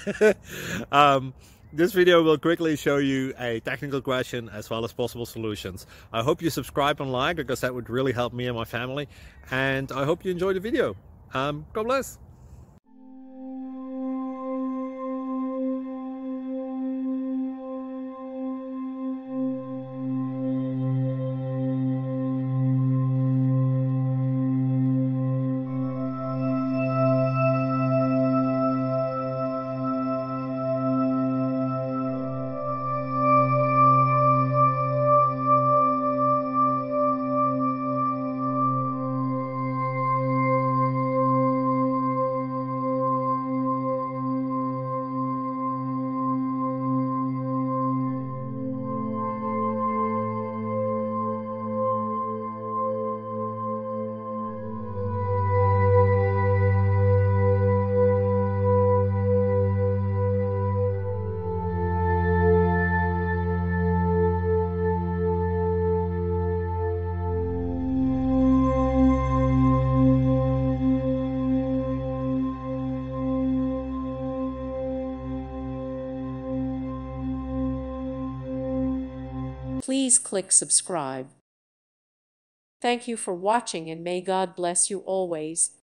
um, this video will quickly show you a technical question as well as possible solutions. I hope you subscribe and like, because that would really help me and my family. And I hope you enjoy the video. God bless. Please click subscribe. Thank you for watching and may God bless you always.